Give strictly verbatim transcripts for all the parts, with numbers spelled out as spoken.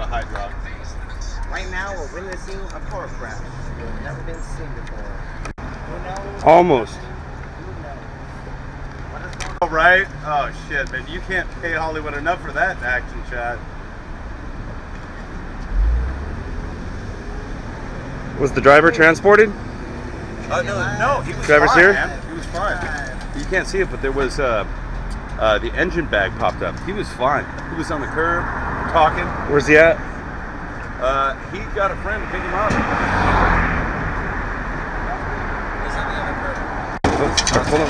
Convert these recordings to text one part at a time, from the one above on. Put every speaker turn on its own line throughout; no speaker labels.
a hydraulic.
Right now, we're witnessing a car crash. It's never been seen before.
Almost.
All right. Oh shit, man! You can't pay Hollywood enough for that action shot.
Was the driver transported?
Oh no, no, he was
Driver's
fine,
here?
man. He was fine. You can't see it, but there was uh, uh, the engine bag popped up. He was fine. He was on the curb, talking.
Where's he at?
Uh, he got a friend to pick him up. He's on the other curb.
Oh, hold on.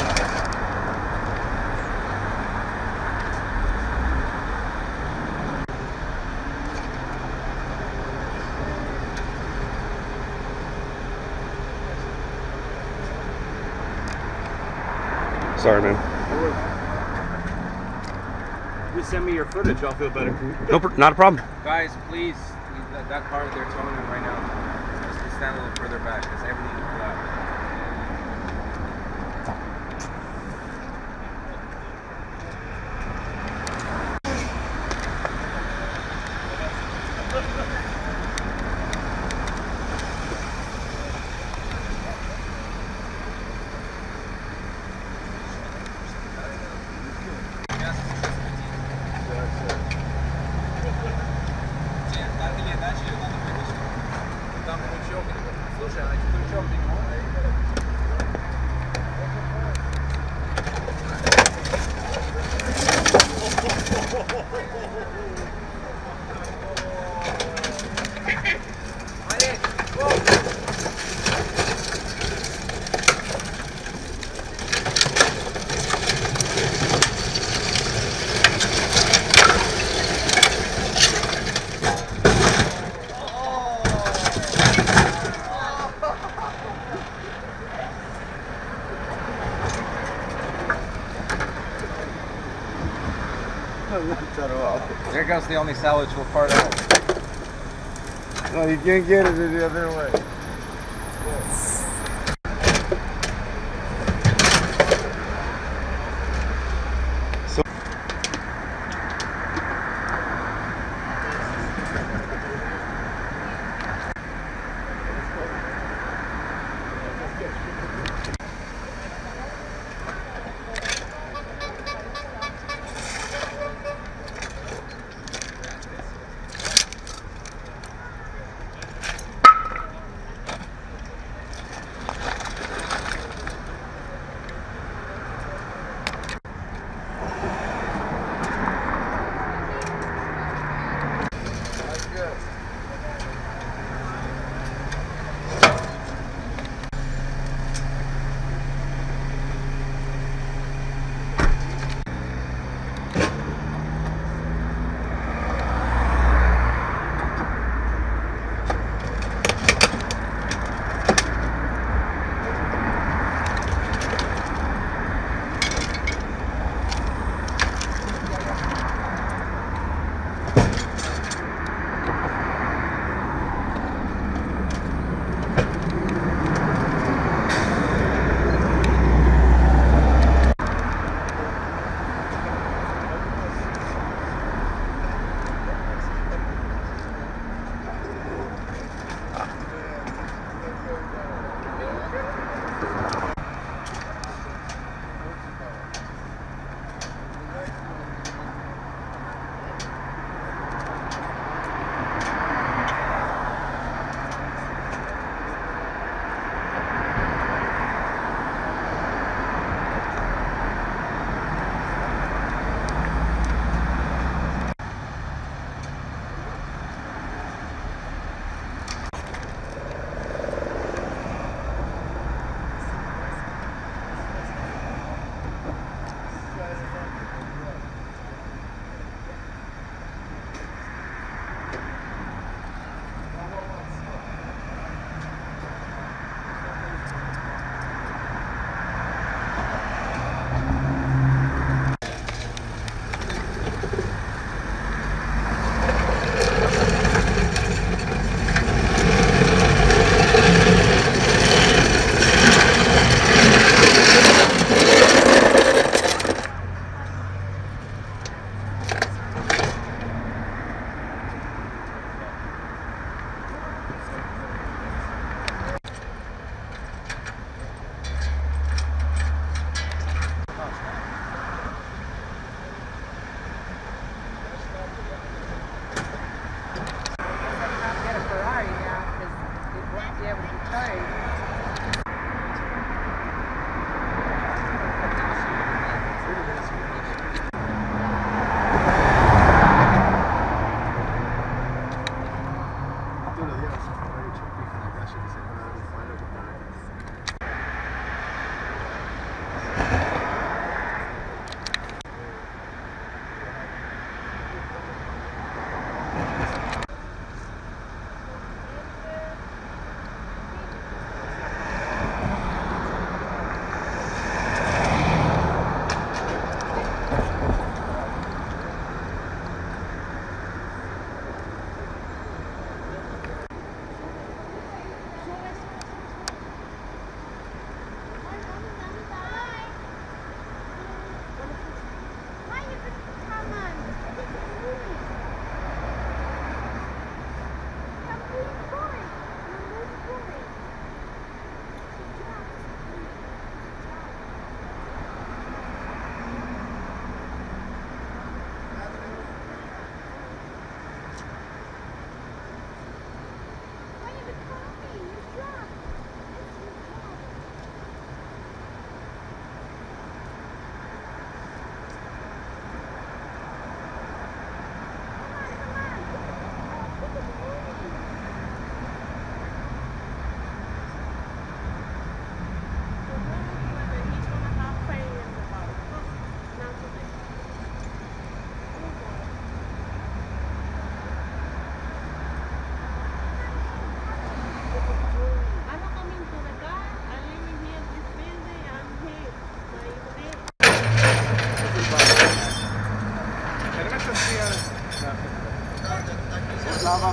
Sorry, man.
You send me your footage, I'll feel better.
No, not a problem.
Guys, please, that, that car they're towing right now, just stand a little further back because everything is black. There goes the only salvageable part out.
No, you can't get it the other way.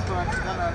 moto antes da nada.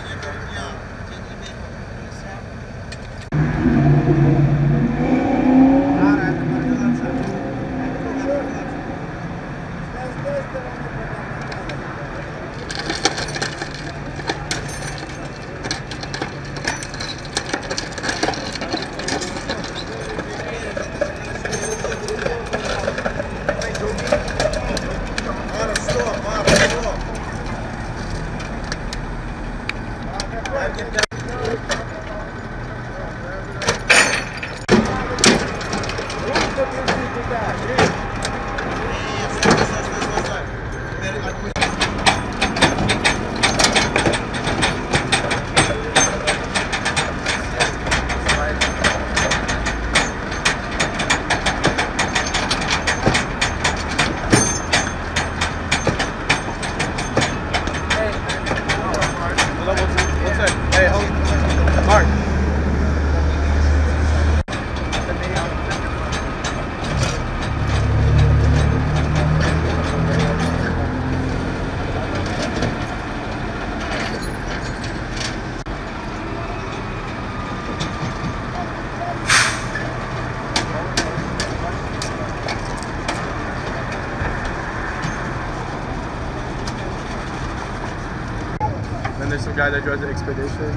And there's some guy that drives the Expedition.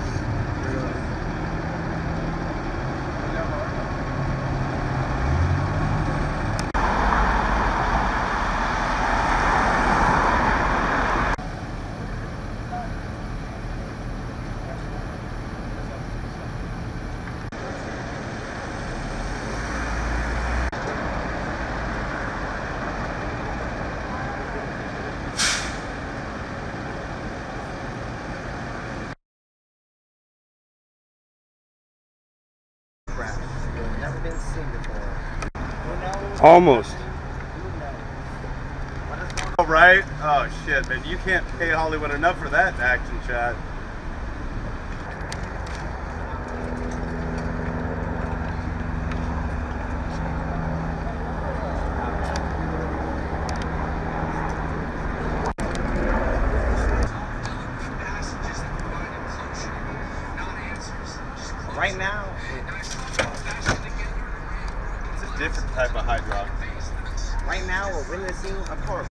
Never been seen before.
Almost.
Oh, right? Oh shit, man! You can't pay Hollywood enough for that action shot.
Right now,
It's a different type of hydraulic.
right now we're witnessing a car